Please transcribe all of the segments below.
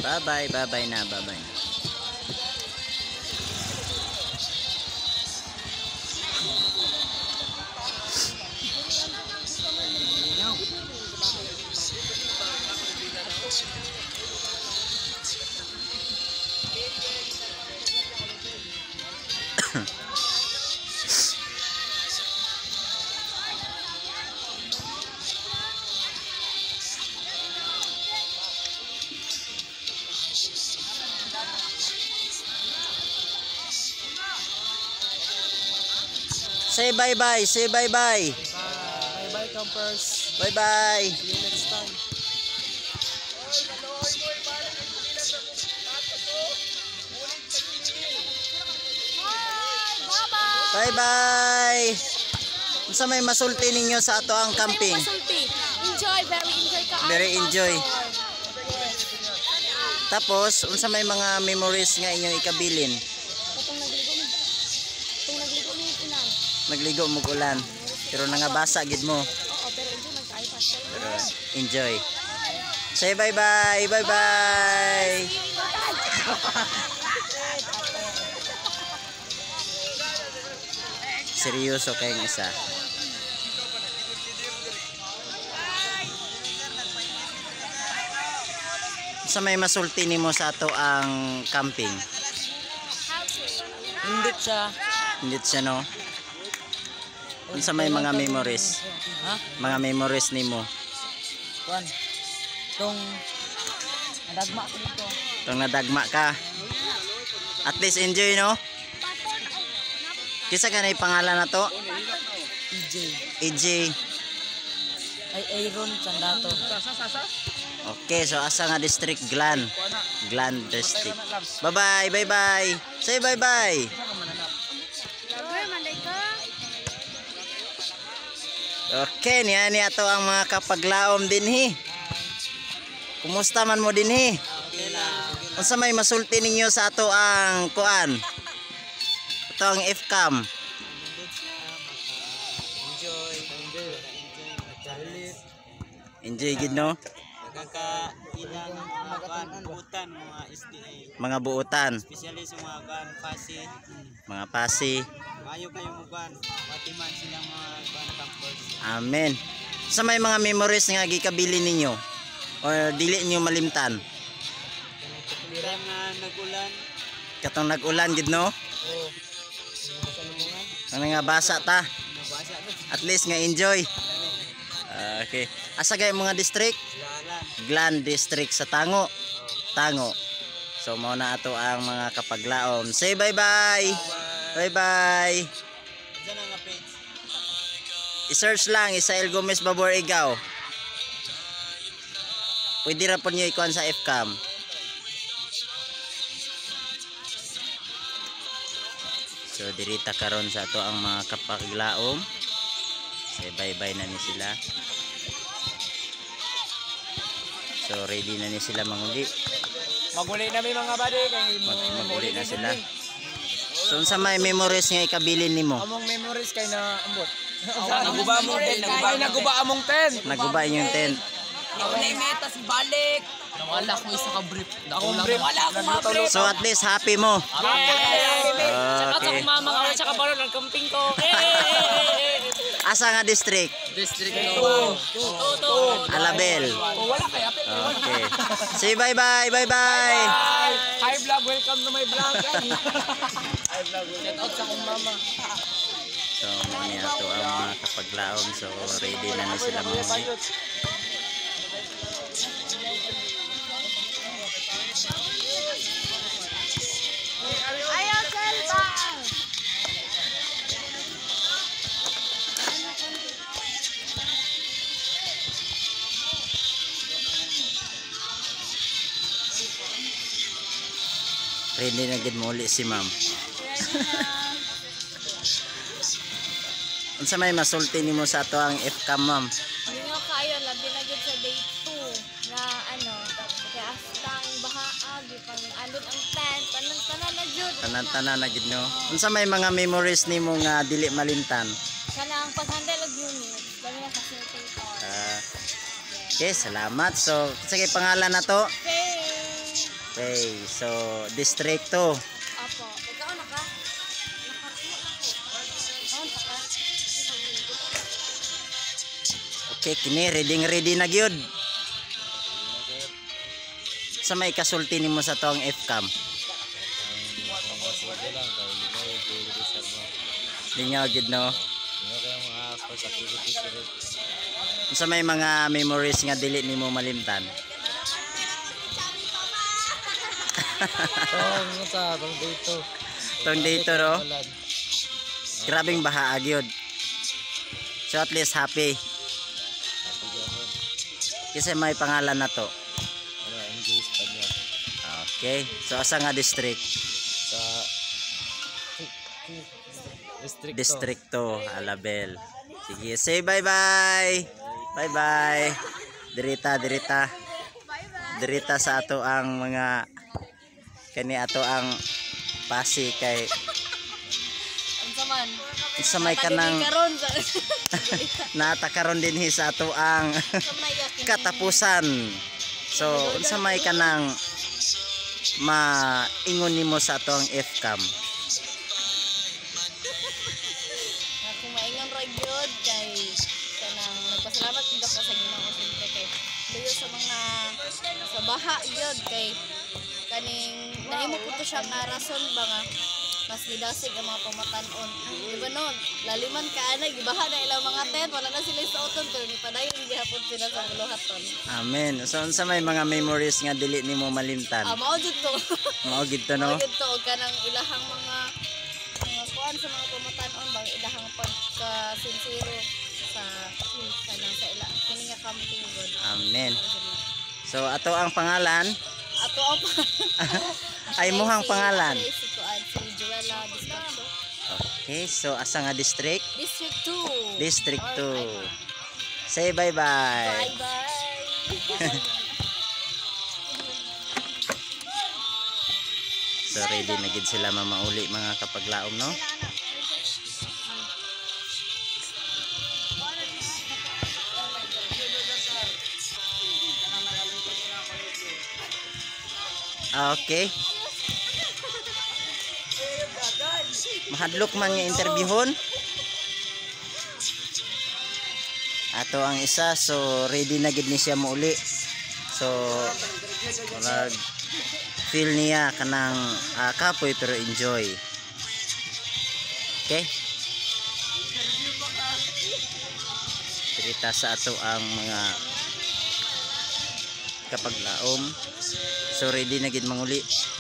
Bye-bye, bye-bye na, bye-bye na. Say bye-bye, say bye-bye. Bye-bye, campers. Bye-bye. See you next time. Bye-bye. Unsa may masulti ninyo sa ato ang camping? Enjoy, very enjoy ka. Very enjoy. Tapos, unsa may mga memories nga inyong ikabilin? Nagligo mo ulan. Pero nangabasa gid mo. Oo, pero enjoy man kay pastor. Pero enjoy. Say bye-bye. Bye-bye. Seryoso kayong isa. Sa may masulti nimo sa ato ang camping? Hindi siya. Hindi siya, no? Sa may mga memories? Ha? Mga memories nimo? Kuan. Tong nadagma ko dito. Itong nadagma ka. At least enjoy, no? Kisa ka na yung pangalan na to? EJ. EJ. Ay Aaron Sandato. Okay, so asa nga district? Glan. Glan district. Bye-bye, bye-bye. Say bye-bye. Okay, niya ato ang mga kapaglaom dinhi. Kumusta man mo dinhi? Unsa may masulti ninyo sa ato ang kuan? Ito ang FCAM. Enjoy gid, no? Nagkakailang mga buutan, mga SDA. Mga buutan, Especially sa mga kan pasi. mga pasi. Mayo kayo mo kan. Patiman silang mga kan campers. Amen. Sa may mga memories nga gikabili ninyo or dili niyo malimtan? Kaya nga nagulan. Katong nag-ulan gid, no? Oo. Ano nga basa ta? Nabasa na. At least nga enjoy. Okay. Asa gay mga district? Glan district sa Tango. Tango. So mao na ato ang mga kapaglaom. Say bye-bye. Bye-bye. Diyan ang page. I-search lang Isael Gomez Babor Igaw. Pwede ra po niyo ikuan sa FCAM. So dirita karon sa ato ang mga kapaglaom. Say bye-bye na ni sila. So ready na ni sila manguli. Maguli na may mga badi kay Maguli na sila. So unsa may memories nga ikabilin nimo? among memories kay na ambot. Naguba among tent, Naguba among tent. Naguba inyong tent. Wala meta si balik. Nawala ko isa ka brief. Ako lang. Wala akong mabre. So at least happy mo. Saka Okay. sa mama ka saka baro ng camping ko. Asa nga district? District Alabel. Wala kaya. Okay. Say bye-bye. Bye-bye. Hi vlog, welcome to my vlog. Hi vlog. Shout out sa akong mama. So mao ni ato ang mga kapaglaom. So ready na ni sila manguli. Ayaw selba. Ready na gid mo uli si ma'am. Unsa may masulti nimo sa ato ang FCAM, ma'am? Ninyo kayo labi na gid sa day 2 na ano, kaya astang bahaag pang alod ang tent, tanan na jud. Tanan-tanan na gid, no. Unsa may mga memories nimo nga dili malimtan? Kana ang paghandle og unit, dali na facilitator. Okay, salamat. So, sige pangalan na to. Okay. Okay, so District 2. Opo. Ikaw naka? Okay, kini ready na gyud. Sa may kasulti nimo sa tong F-cam. Lingaw gyud no. Sa may mga memories nga dili nimo malimtan. Tong dito no. Grabing baha gyud. So at least happy. Kasi may pangalan na to. Okay. So asa nga district? Sa District 2, Alabel. Sige, say bye-bye. Bye-bye. Dirita. Dirita sa ato ang mga kani ato ang pasi kay Unsa man? sa may kanang Karon sa natakaron din sa ato ang katapusan. So unsa may kanang maingon nimo sa ato ang F-cam? Ako maingon ra gyud kay kanang nagpasalamat gid ako sa Ginoo siyempre kay luyo sa mga sa baha gyud kay kaning nahimo ko to siya nga rason ba nga mas gidasig ang mga pamatan-on. Diba no, laliman ka ana gibaha na ilang mga tent, wala na sila sa uton pero ni padayon gihapon sila sa buluhaton. Amen. So unsa may mga memories nga dili nimo malimtan? Mao jud to. Mao gid to no. Mao jud to og kanang ilahang mga kuan sa mga pamatan-on bang ilahang pagka sincero sa kanang sa ila kini nga camping god. Amen. So ato ang pangalan Ato ang ay muhang pangalan. Si kuan si Joella Distrito. Okay, so asa nga district? District 2. District 2. Say bye-bye. Bye-bye. So ready na gid sila mamauli mga kapaglaom no? Okay. Mahadlok man nga interviewon. Ato ang isa, so ready na gid ni siya mauli. So murag feel niya kanang kapoy pero enjoy. Okay? Cerita sa ato ang mga kapaglaom. So ready na gid manguli.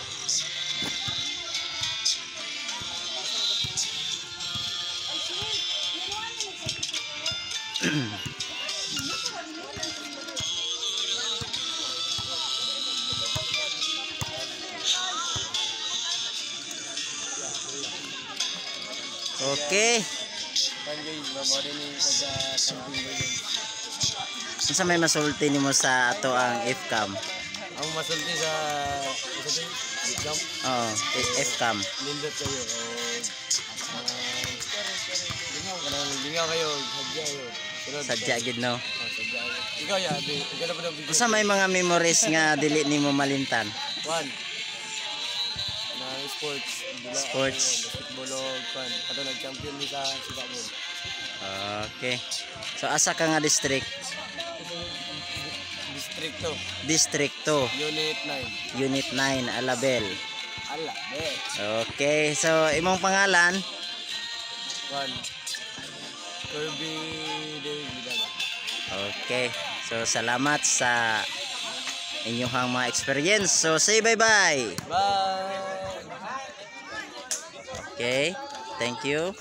Okay. Unsa may masulti nimo sa ato ang F-cam? ang masulti sa jump Oo, F-cam. nindot kayo lingaw kayo sadya kayo sunod Sadya gid no. sadya kayo ikaw ya ikaw na pa ng video Unsa may mga memories nga dili nimo malimtan? one na sports Sports. basketball o pan kato nag-champion ni sa Sibabon. Okay. So asa ka nga district? District 2 District 2, Unit 9 Unit 9, Alabel. ala Okay, so imong pangalan? one Kirby David. Okay. So salamat sa inyong mga experience. So say bye-bye. Bye. Okay. Thank you.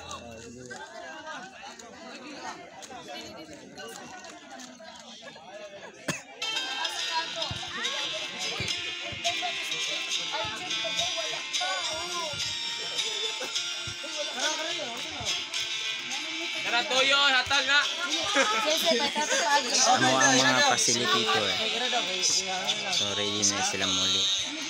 Tara toyo, hatag nga. Ano ang mga facilitator? So ready na sila muli.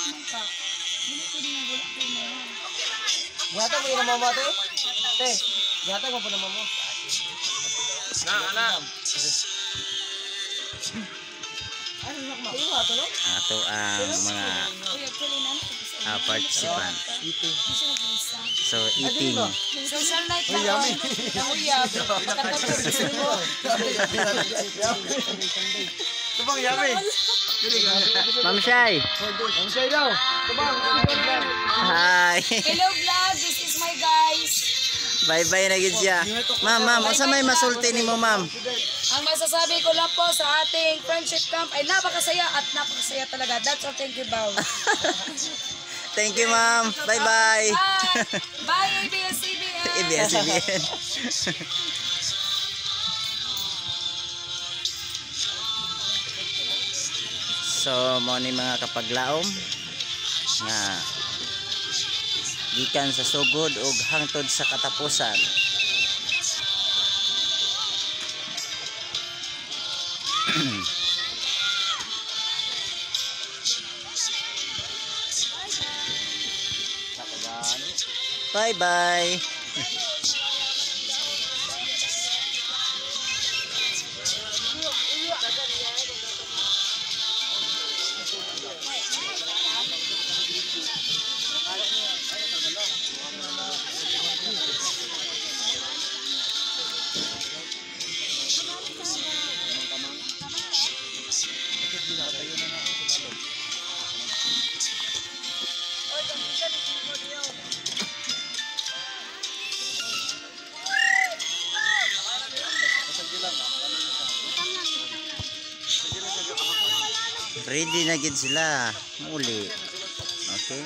Gata mo yung mama te? Te, gata mo po na mama. Na, anak. Ano ato ang mga participant. So eating. Social night na ko. Nanguyab. Tubang yami. Ma'am Shai. Ang say daw. Tubang. Hi. Hello vlog, this is my guys. Bye-bye na gid siya. Ma'am, asa may masulti nimo, ma'am? Ang masasabi ko lang po sa ating friendship camp ay napakasaya at napakasaya talaga. That's all. Thank you, Bao. Thank you, ma'am. Bye-bye. Bye. Bye, ABS-CBN. ABS-CBN. So, mo ni mga kapaglaom nga gikan sa sugod ug hangtod sa katapusan. Bye-bye. Ready na gid sila muli. Okay?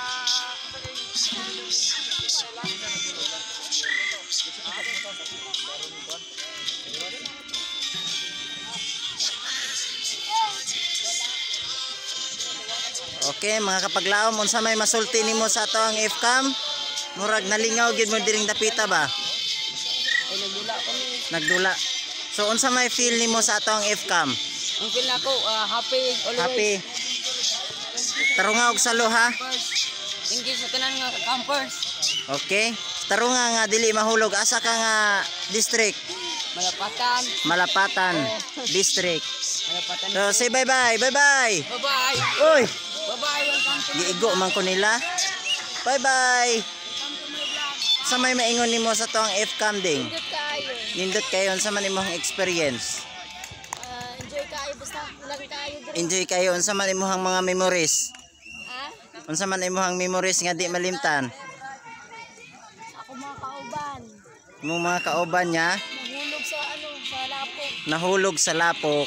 Okay, mga kapaglaom, unsa may masulti nimo sa ato ang F-cam? Murag nalingaw gid mo diring dapita ba? Ay, nagdula kami. Nagdula. So unsa may feel nimo sa ato ang F-cam? Ang feel na ko, happy always. Happy. Tarunga og salo ha. Engage sa tanan nga campers. Okay. Tarunga nga dili mahulog. Asa ka nga district? Malapatan. Malapatan district. Malapatan. So say bye-bye. Bye-bye. Bye-bye. Uy, Bye-bye. Welcome to my giigo man ko nila. Bye-bye. Welcome to my vlog. Sa may maingon nimo sa to ang F-cam ding? Good kayo. Nindot kayo unsa man imong experience? Enjoy kayo. Basta lang kayo. Enjoy kayo unsa man imong mga memories? Ha? Unsa man imong memories nga di malimtan? Ako mga kauban. Imong mga kauban niya Nahulog sa sa lapok. nahulog sa lapok.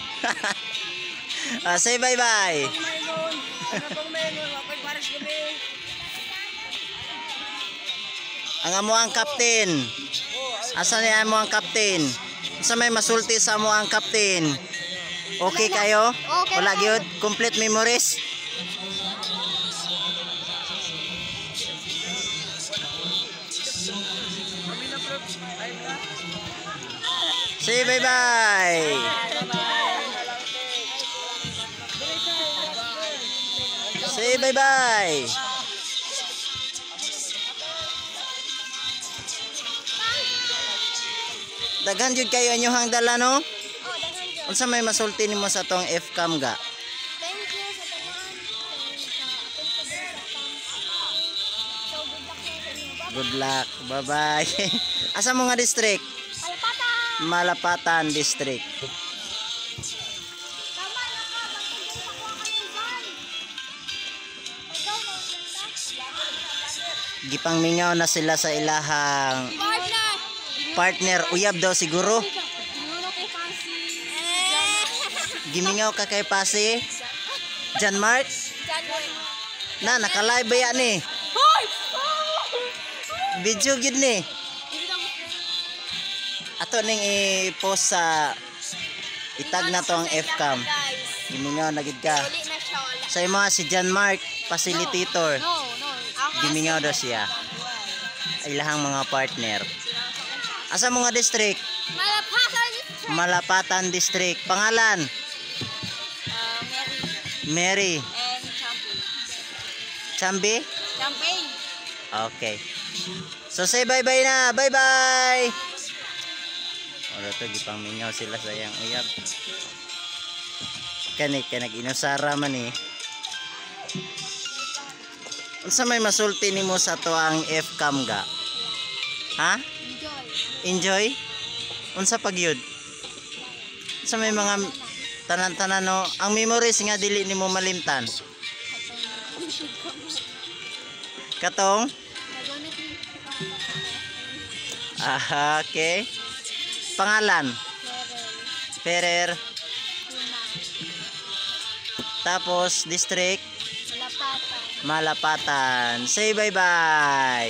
Say bye-bye. Mayroon. Ano pang mayroon? Wapag pares kami. Ang amo ang captain. Asa ni amo ang captain? Sa may masulti sa amo ang captain. Okay kayo? Okay. Wala gyud complete memories. Say bye-bye. Say bye-bye. Daghan jud kayo inyohang dala no? Unsa may masulti nimo sa tong F-cam ga? Thank you sa tanan. So good luck sa inyo. Good luck. Bye-bye. Asa mo nga district? Malapatan. Malapatan district. Tama na ka. Bakit ako ang van? Ikaw mo Gipangmingaw na sila sa ilahang partner. Uyab daw siguro. Siguro kay Fancy. Gimingaw ka kay Pasi. John Mark. Na naka-live ba yan eh? Hoy! Video gid ni. Ato ning i-post sa itag na to ang F-cam. Gimingaw na gid ka. Uli na siya. Wala. Sa imo si John Mark, facilitator. No. Gimingaw daw siya. Ilahang mga partner. Asa mo nga district? Malapatan. Malapatan district. Pangalan? Mary Mary. and Champagne. Chambi? Champagne. Okay. So say bye-bye na. Bye-bye. Ora to gipangmingaw sila sa iyang uyab. Kani inusara man ni. Unsa may masulti nimo sa to ang F-cam ga? Ha? Enjoy. Enjoy? Unsa pag yun? Unsa may mga tanan-tanan no? Ang memories nga dili nimo malimtan. Katong? Okay. Pangalan? Ferrer. Tapos district Malapatan. Say bye-bye.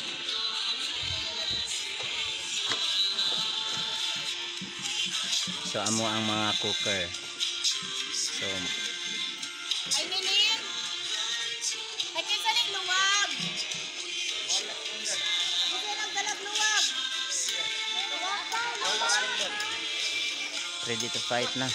So amo ang mga cooker. So Ay, Milin! Ay, kinsa ning luwag? Kinsa nang dalag luwag? Luwag pa, luwag! ready to fight na.